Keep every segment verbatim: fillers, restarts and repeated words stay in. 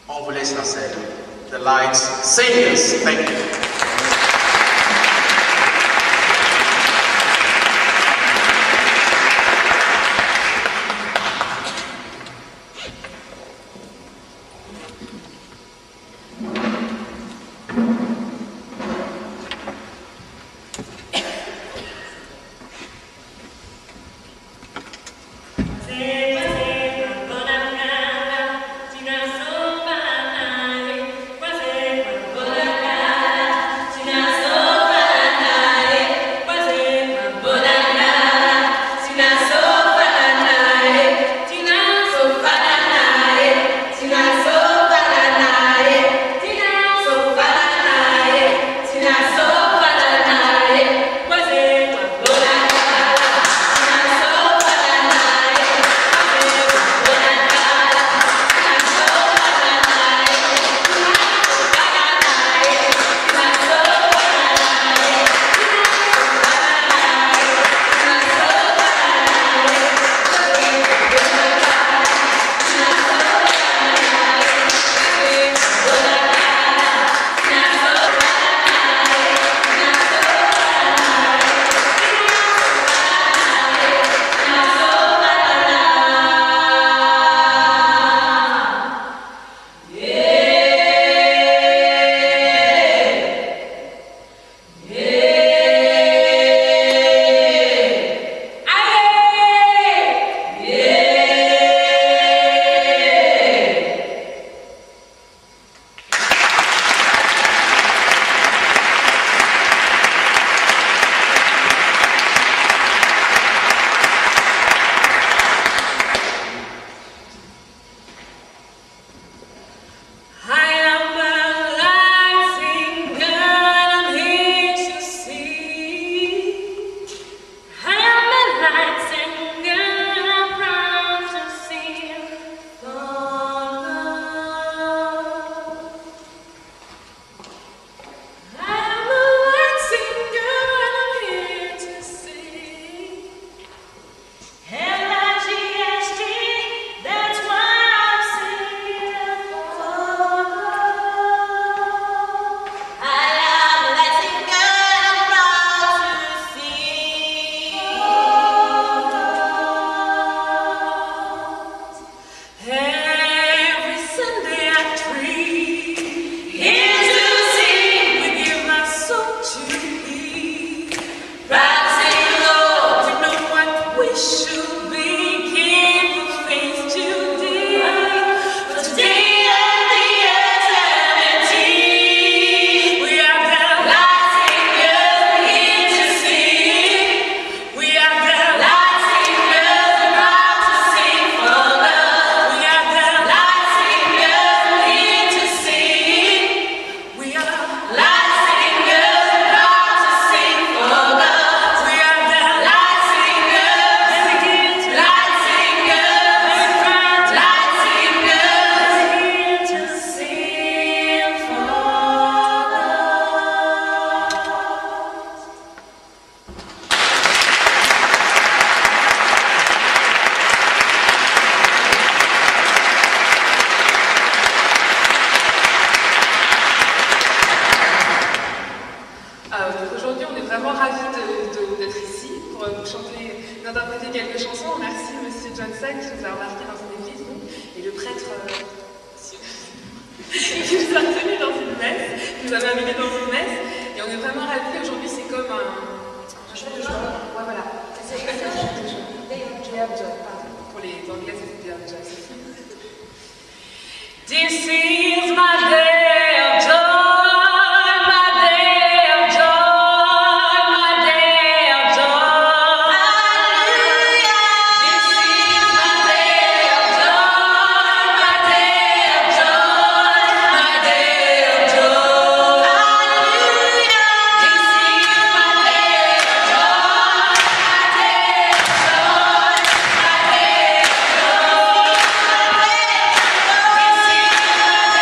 On vous laisse la scène. The Lights Singers. Thank you. This is my day of joy.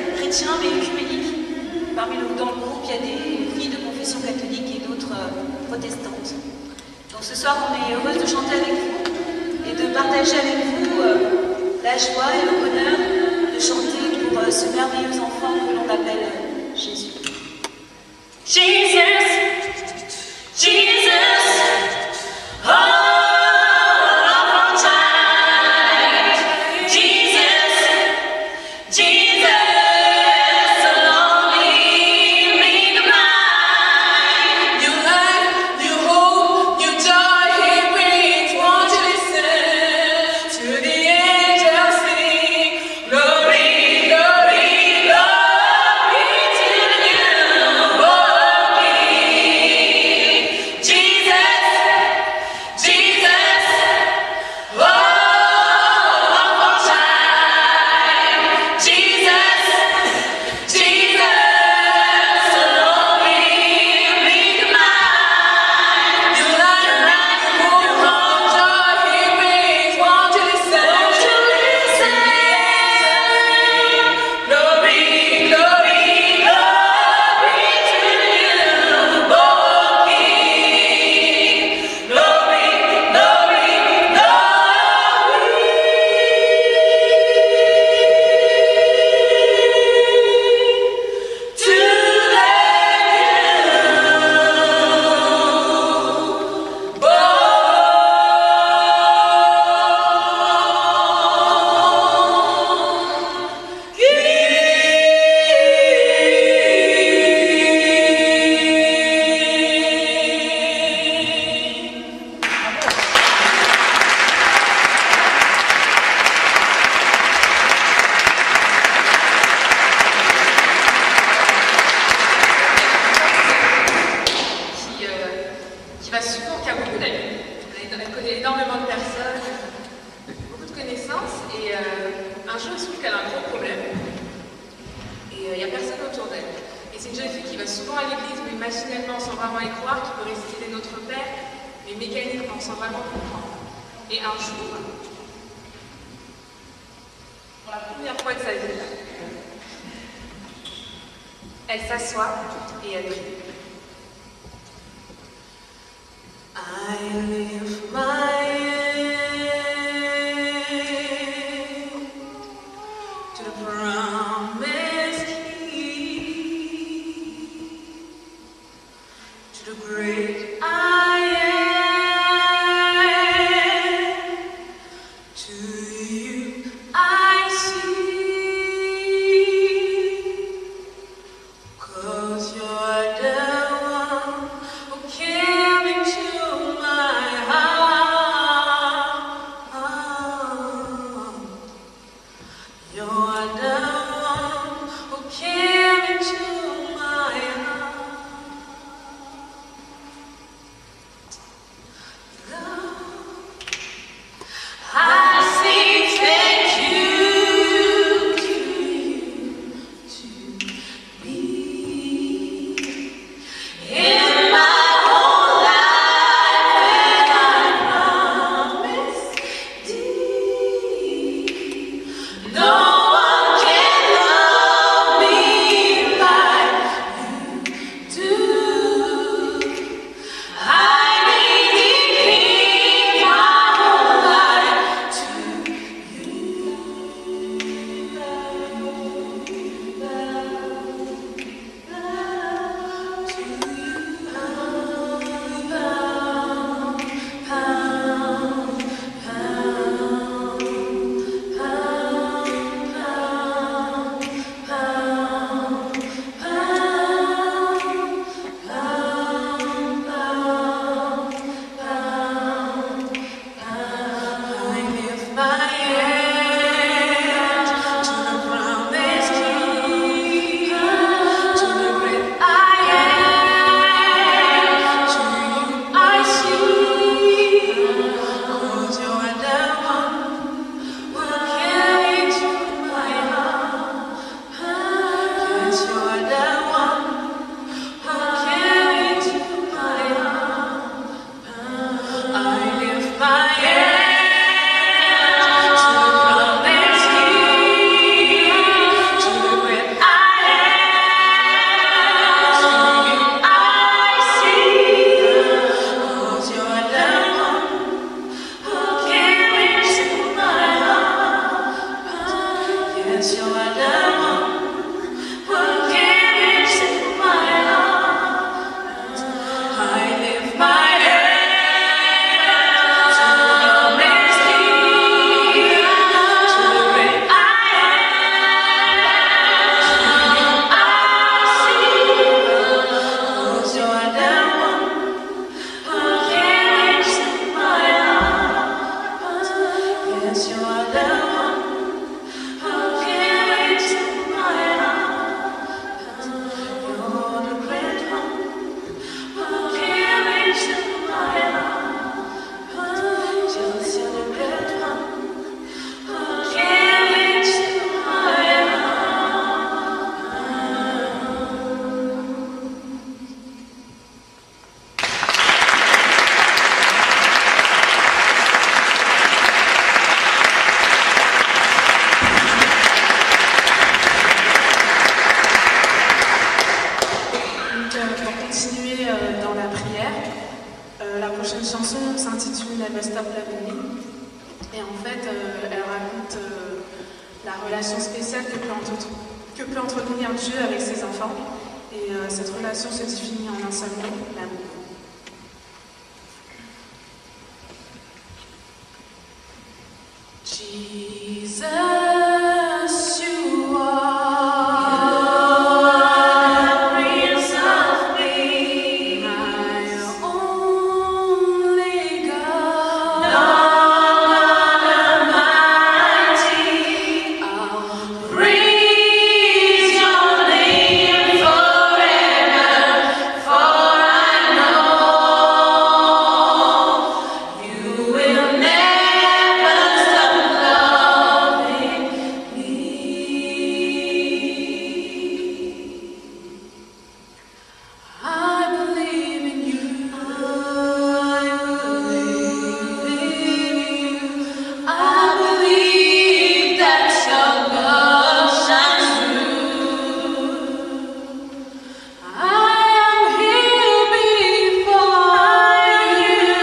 chrétiens mais œcuméniques. Parmi le, dans le groupe, il y a des filles de confession catholique et d'autres euh, protestantes. Donc ce soir, on est heureuse de chanter avec vous et de partager avec vous euh, la joie et le bonheur de chanter pour euh, ce merveilleux enfant que l'on appelle euh, Jésus. Jesus, Jesus, oh, of our time. Jesus, Jesus, lonely, made of mine. New life, new hope, new joy He brings. Won't you listen to the angels sing? Glory, glory, glory to the newborn King. Jesus, Jesus, oh, of our time. Jesus, Jesus, lonely, made of mine. New life, new hope, joy He brings. Won't you listen? Won't you listen? Glory, glory, glory to the newborn King. Glory, glory, glory to qui, euh, qui va souvent, qui a beaucoup d'amis. Elle, elle connaît énormément de personnes, beaucoup de connaissances, et euh, un jour elle se trouve qu'elle a un gros problème, et il n'y a personne autour d'elle. Et c'est une jeune fille qui va souvent à l'église, mais machinalement, sans vraiment y croire, qui peut réciter les Notre Père, mais mécaniquement, sans vraiment comprendre. Et un jour, pour la première fois de sa vie, elle s'assoit et elle prie. I lift my hand to the promised King, to the great I am. To you I sing, 'cause you're the one who came into my chanson s'intitule Never Stop Loving Me. Et en fait, euh, elle raconte euh, la relation spéciale que peut, entre, que peut entretenir Dieu avec ses enfants. Et euh, cette relation se définit en un seul mot, l'amour. Jesus, you are Prince of Peace, my only God, Lord Almighty. I'll praise your name forever, for I know you will never stop loving me. I believe in you. I believe in you. I believe that your love shines through. I am here before you.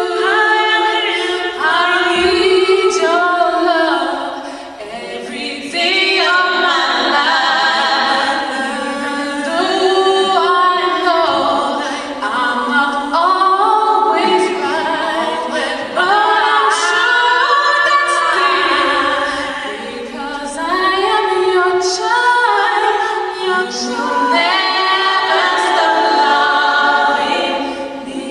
I need your love every day of my life. Though I know I'm not always right, but I'm sure that's true, because I am your child. Your child never stop loving me.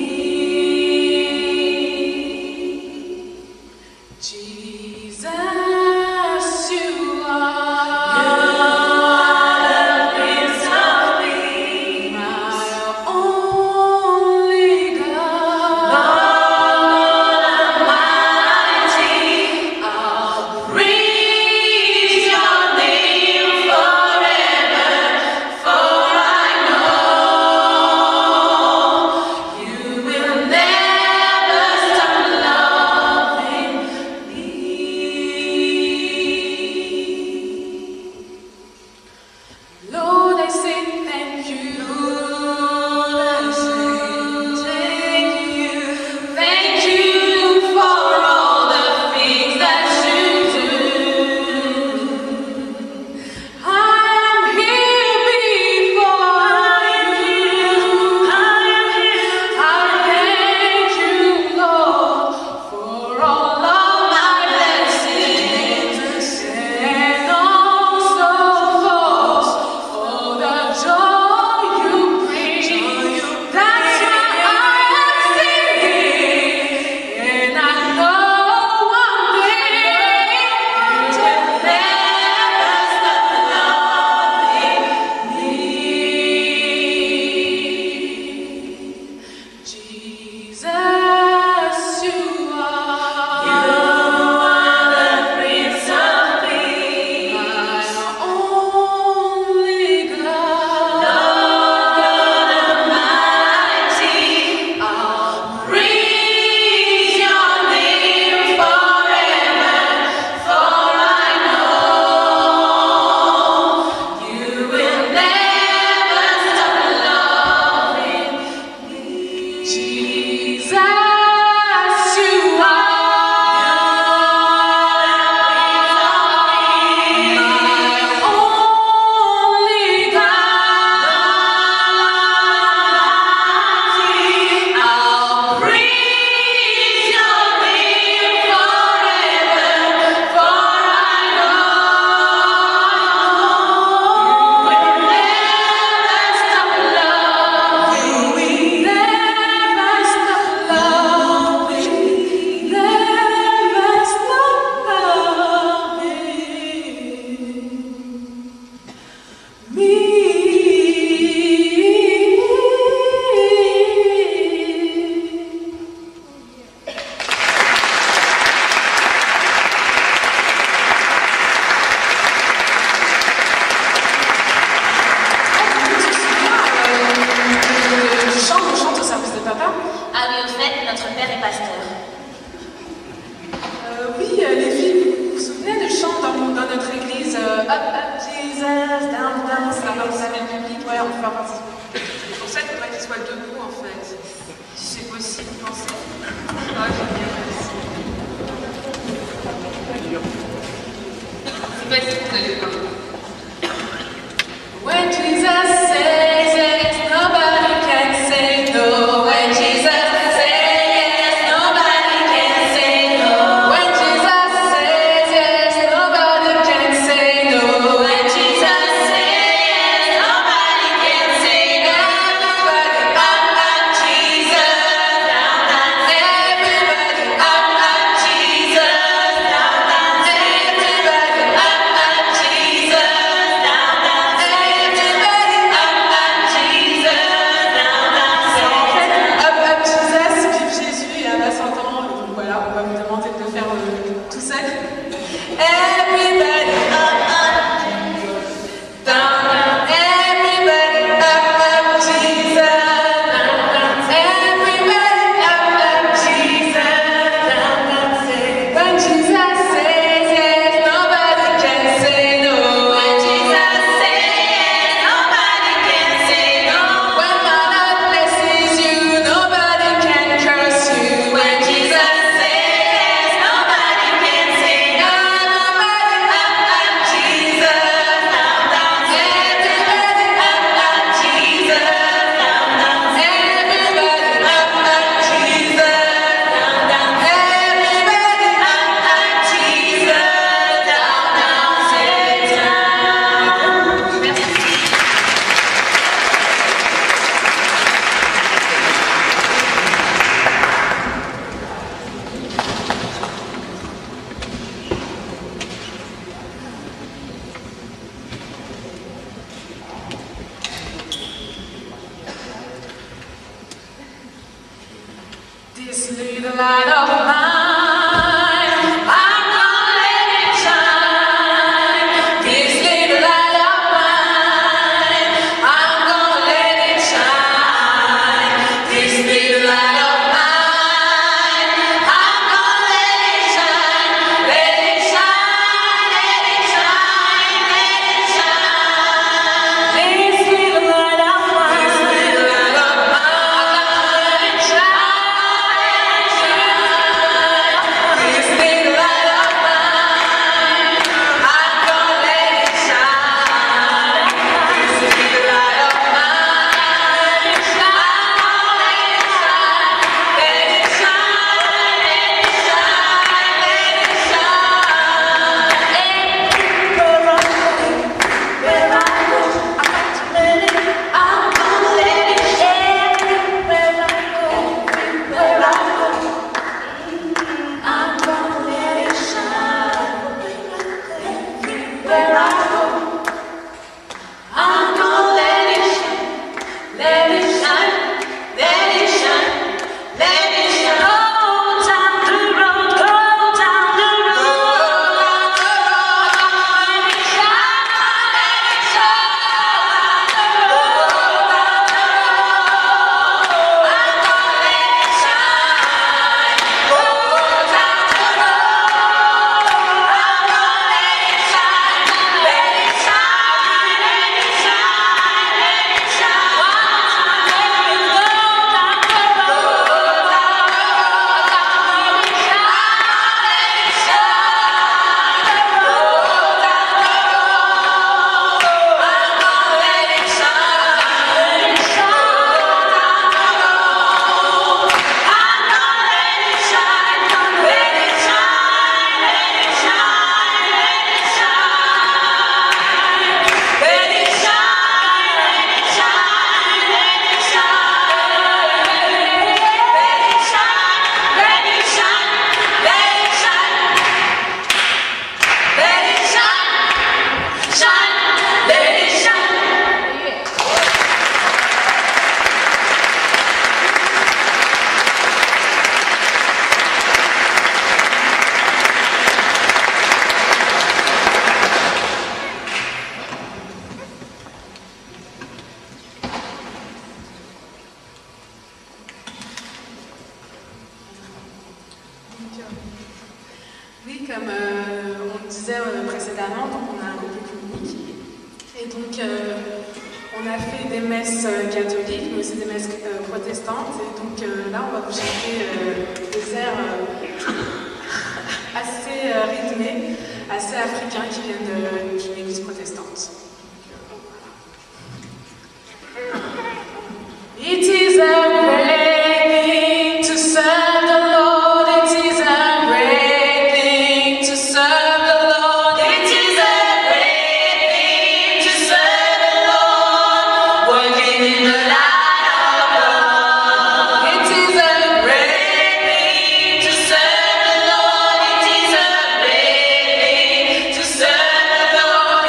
Jesus, you are the Prince of Peace, my only God, Lord Almighty. I'll praise your name forever, for I know you will never stop loving me. Lord, I say thank you. Lord, I say thank you. Thank you for all the things that you do. I am here before you. I thank you, Lord, for all of my blessings, and also for the joy you bring. That's why I am singing, and I know one day you'll never stop loving me. Jesus, you are the Prince of Peace, my only God, Lord Almighty. I'll praise your name forever, for I know you will never stop loving me. Jesus, you are my only God. I'll praise your name forever, for I know you will never stop loving me. Never stop loving me. Never stop loving me. Tu chantes, on chante au service de papa? Ah oui, au fait, notre père est pasteur. Euh, oui, euh, les filles, vous vous souvenez du chant dans, dans notre église euh, Up, up, Jesus, down, down, ça va vous avez le public? Ouais, on peut faire participer. Pour ça, il faudrait qu'il soit debout en fait. Si c'est possible, pensez. little light of mine, I'm gonna let it shine. This little light of mine, I'm gonna let it shine. This little light of mine, I'm gonna let it shine. Let it shine, let it shine, let it shine. This little light of mine, this little light of mine, I'm gonna let it shine. This little light of mine, I'm gonna let it shine. This little light of mine, I'm gonna let it shine. Let it shine, let it shine, let it shine. Everywhere I go, where I go, I'm gonna let it, I'm gonna let it shine. Everywhere I go, where I go, I'm gonna let it shine. Where I go, I'm gonna let it shine. Let it shine, let it shine, let it shine. Go down the road, go down the road. Let it shine, let it shine. Go down the road, I'm gonna let it shine. Go down the road, I'm gonna let it shine. Let it shine, let it shine, let it shine. Let it go down the road, I'm gonna let it shine. Let it shine, go down the road, I'm gonna let it shine. Let it shine, down the road, I'm gonna let it shine. Let it shine, let it shine, let it shine. Let it shine, let it shine, let it shine. Let it shine, let it shine, let it shine. Let it shine, shine, let it shine. Oui, comme euh, on le disait euh, précédemment, donc on a un groupe clinique et donc euh, on a fait des messes euh, catholiques, mais aussi des messes euh, protestantes. Et donc euh, là, on va vous chanter euh, des airs euh, assez euh, rythmés, assez africains qui viennent de- d'une église protestante. It is a great thing to serve the Lord. It is a great thing to serve the Lord. It is a great thing to serve the Lord. Working in the light of love. It is a great thing to serve the Lord. It is a great thing to serve the Lord.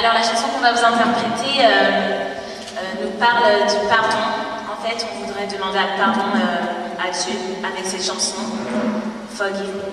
Alors la chanson qu'on va vous interpréter euh, euh, nous parle du pardon. En fait, on voudrait demander pardon euh, à Dieu avec cette chanson, Forgive Me.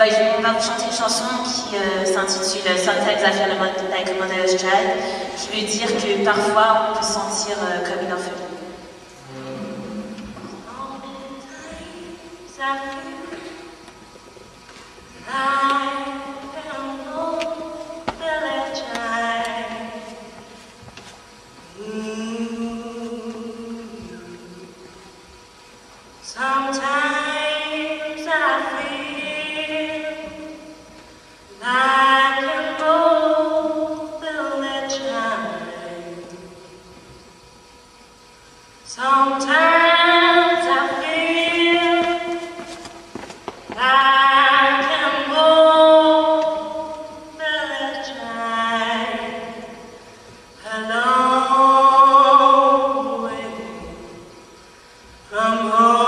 va, on va vous chanter une chanson qui euh, s'intitule Sometimes I feel like a mother's child, qui veut dire que parfois on peut se sentir euh, comme une orpheline. Sometimes I feel like an old village child. Sometimes I feel like an old village child. A long way from home.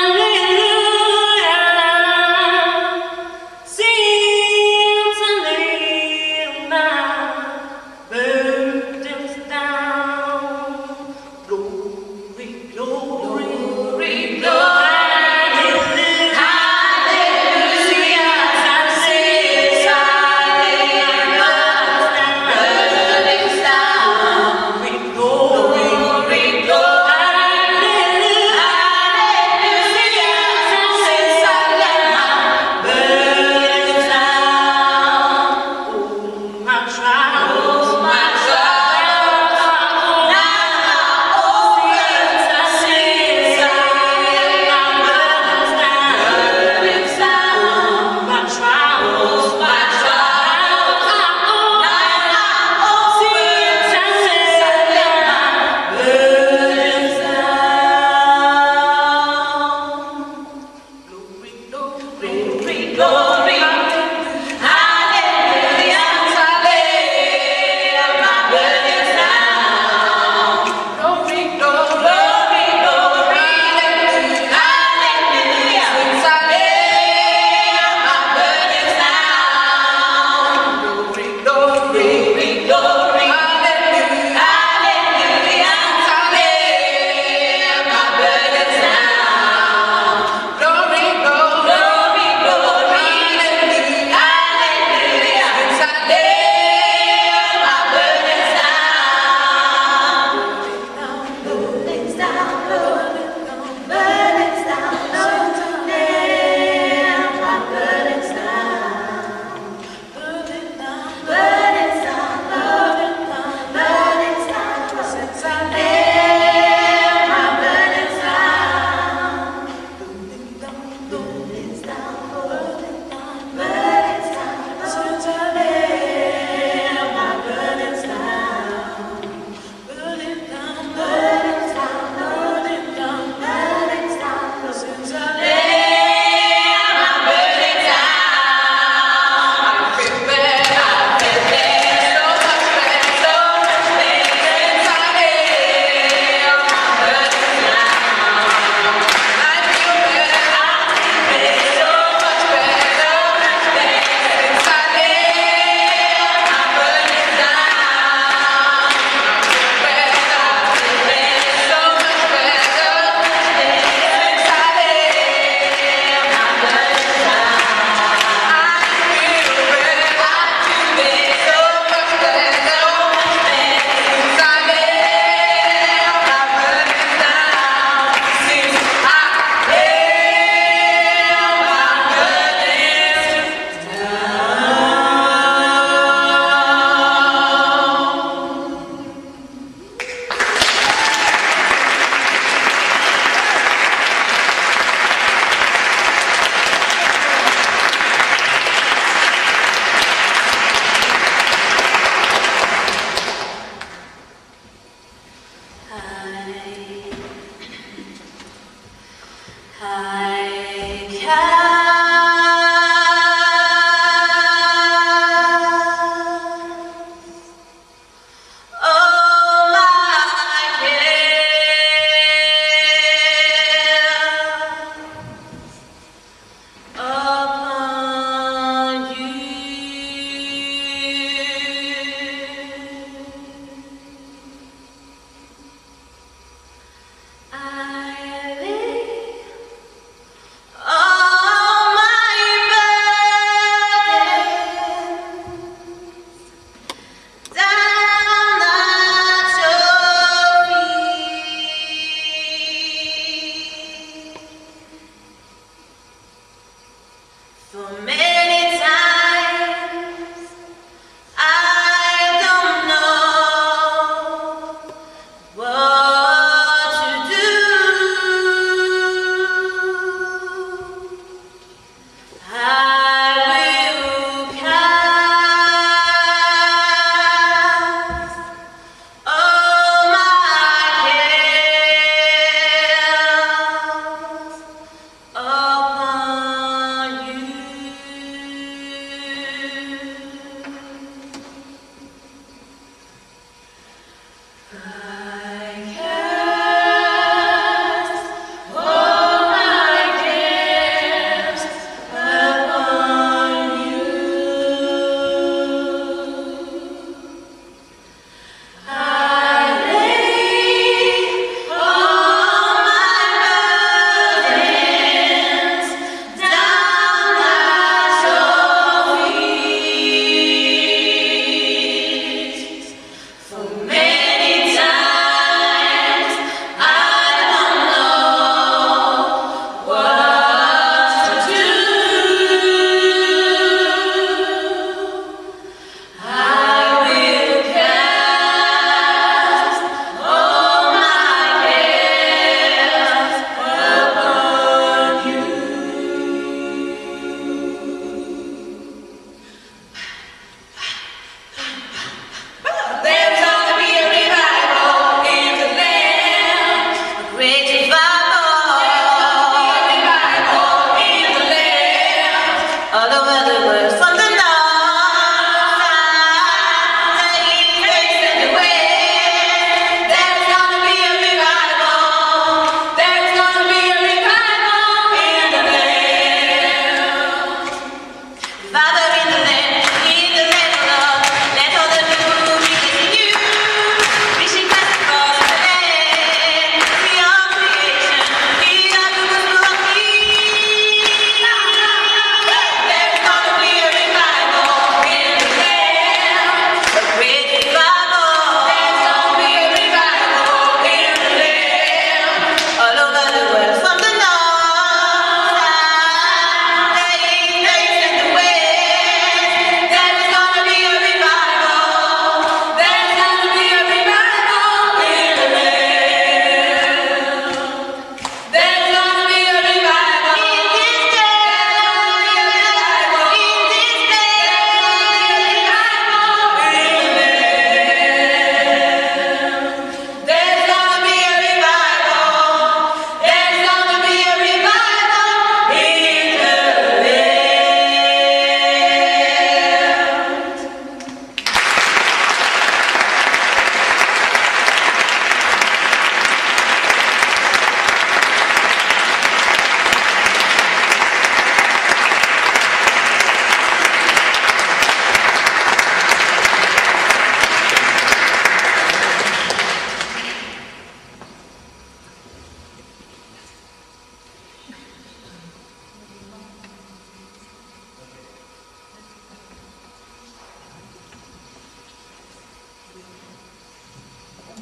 Hallelujah, sing,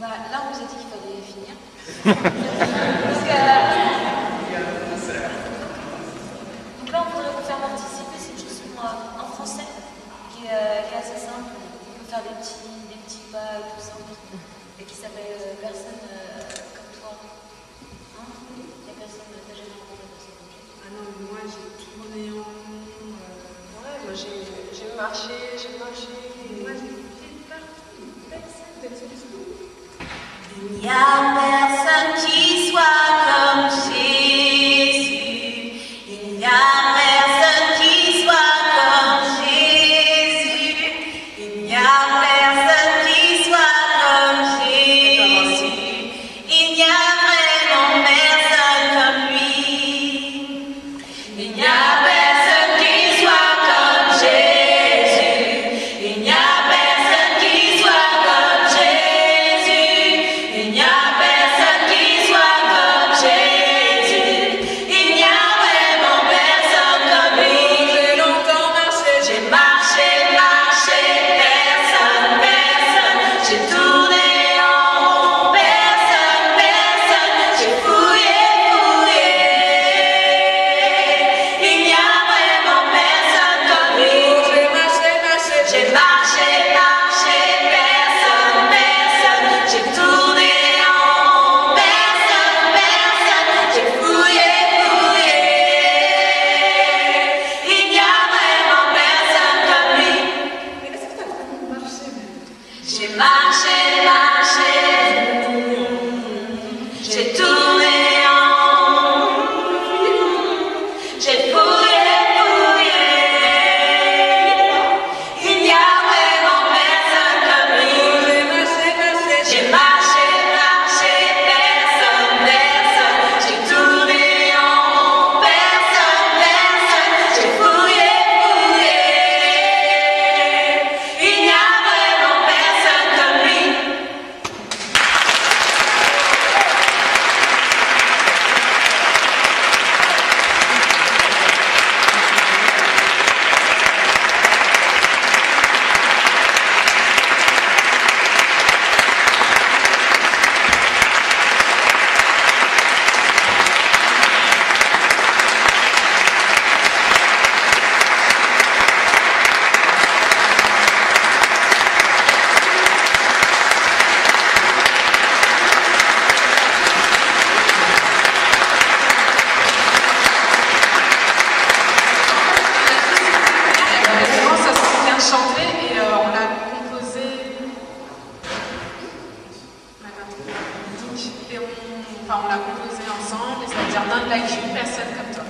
bah, là, on vous a dit qu'il fallait finir. Parce que, donc là, on voudrait vous faire participer. C'est une chanson euh, en français qui, euh, qui est assez simple. On peut faire des petits, des petits pas et tout ça. Et qui s'appelle euh, Personne euh, comme toi. Hein? Il n'y a personne, t'as jamais rencontré personne comme toi. Ah non, mais moi j'ai tourné en rond. Euh... Ouais, moi j'ai marché, j'ai marché. Moi j'ai fait partout. Personne, personne. Il n'y a personne qui soit comme Jésus. Il n'y a personne qui soit comme Jésus. Il n'y a personne qui soit comme Jésus. Il n'y a vraiment personne comme lui. Il n'y a personne qui soit comme Jésus. Il n'y a personne qui soit comme Jésus. Il n'y a personne qui soit comme Jésus. Il n'y a vraiment personne comme lui. J'ai longtemps marché, J'ai marché, marché, personne, personne. J'ai tourné en rond, personne, personne. J'ai fouillé, fouillé. Il n'y a vraiment personne comme lui. j'ai marché, marché. J'ai marché, marché, personne, personne. J'ai tourné en rond, personne, personne. J'ai fouillé, fouillé. Il n'y a vraiment personne comme lui. Mais est-ce que t'as vraiment marché même? J'ai marché, marché. J'ai tourné en rond. J'ai fouillé, fouillé. Il n'y a vraiment personne comme lui. J'ai marché, marché. J'ai marché, marché, personne, personne. J'ai tourné en rond, personne, personne. J'ai fouillé, fouillé. Il n'y a vraiment personne comme lui. Vraiment, ça s'est bien chanté et euh, on l'a composé. Et on, enfin, on l'a composé ensemble, et ça veut dire none like you, personne comme toi.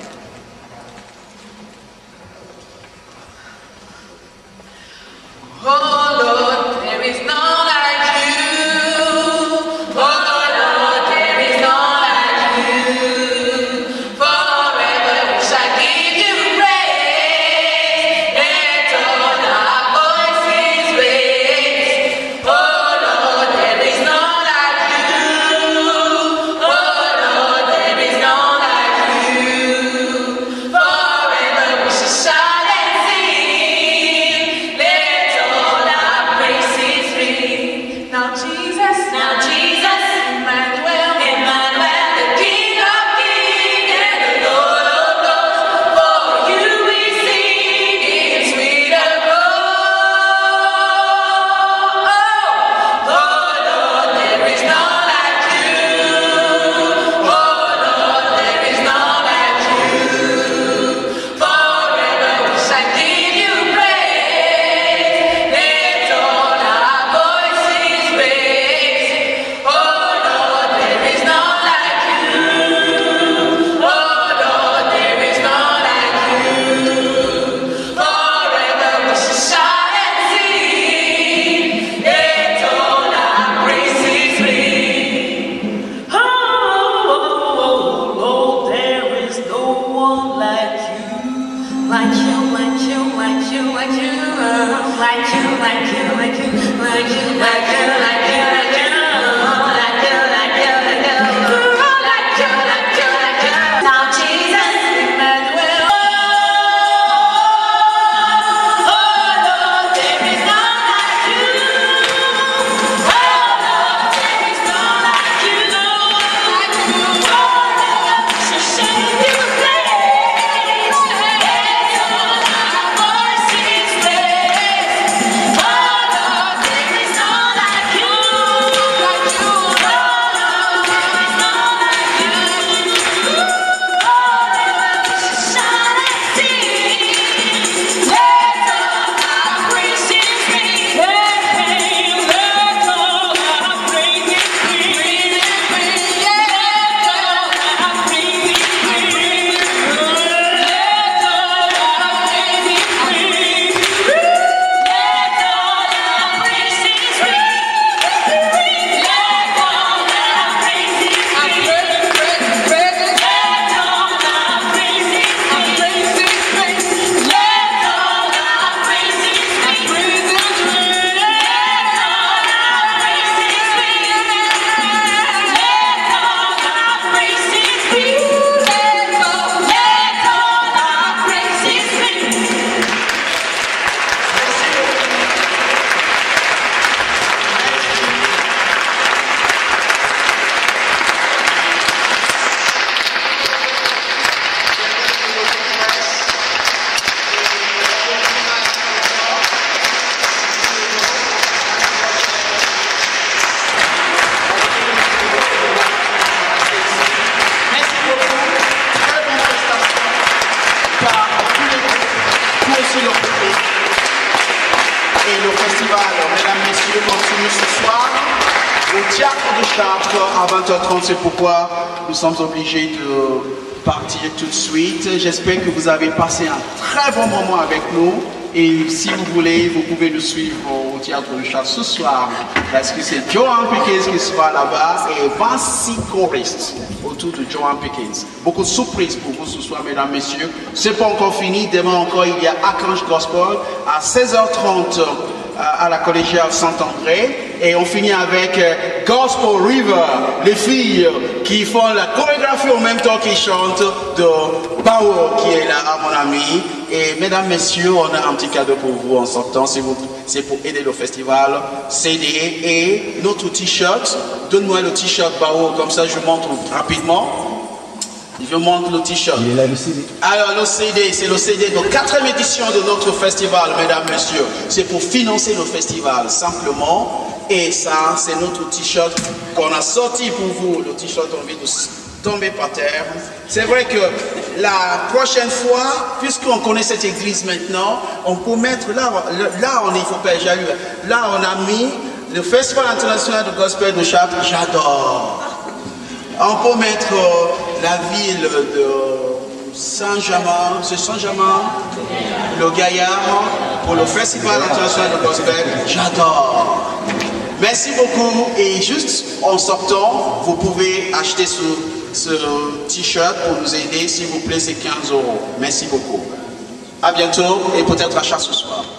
Oh Lord, there is none like you. Oh Lord, there is none like you. Forever we shall give you praise. Let all our voices raise. Oh Lord, there is none like you. Oh Lord, there is none like you. Forever we shall shout and sing. Let all our praises ring. Now Jesus, now Jesus, Emmanuel, Emmanuel, the King of Kings and the Lord of Lords. For you we sing in sweet abode. Oh Lord, there is none like you. Oh Lord, there is none like you. Forever we shall give you praise. Let all our voices raise. Oh Lord, there is none like you. Oh Lord, there is none like you. Forever we shall shout and sing. Let all our praises ring. Oh, oh, oh, there is no one like you. Like you, like you, like you, like you, like you, like you, like you, like you, like you, like you, like you, like you, like you, like you, like you, like you, like you, like you. Now Jesus, Emmanuel. Oh Lord, there is none like you. Oh Lord, there is et le festival, mesdames, messieurs, continue ce soir au Théâtre de Chartres à vingt heures trente. C'est pourquoi nous sommes obligés de partir tout de suite. J'espère que vous avez passé un très bon moment avec nous. Et si vous voulez, vous pouvez nous suivre au Théâtre de Chartres ce soir. Parce que c'est Joan Pickens qui sera là-bas et vingt-six choristes autour de Joan Pickens. Beaucoup de surprises pour vous ce soir, mesdames, messieurs. C'est pas encore fini. Demain encore, il y a Archange Gospel à seize heures trente à la collégiale Saint-André. Et on finit avec Gospel River, les filles qui font la chorégraphie en même temps qu'ils chantent de Bao qui est là, mon ami. Et mesdames, messieurs, on a un petit cadeau pour vous en sortant. C'est pour aider le festival, C D et notre t-shirt. Donne-moi le t-shirt Bao, comme ça je montre rapidement. Je montre le t-shirt. Il est là le C D. Alors le C D, c'est le C D de quatrième édition de notre festival, mesdames, messieurs. C'est pour financer le festival, simplement. Et ça, c'est notre t-shirt qu'on a sorti pour vous. Le t-shirt envie de tomber par terre. C'est vrai que la prochaine fois, puisqu'on connaît cette église maintenant, on peut mettre là, là on il faut pas jaloux. Là, on a mis le Festival international de gospel de Chartres. J'adore. On peut mettre euh, la ville de Saint-Germain, c'est Saint-Germain, le Gaillard, pour le Festival international de gospel. J'adore. Merci beaucoup. Et juste en sortant, vous pouvez acheter ce, ce t-shirt pour nous aider. S'il vous plaît, c'est quinze euros. Merci beaucoup. À bientôt et peut-être à Chartres ce soir.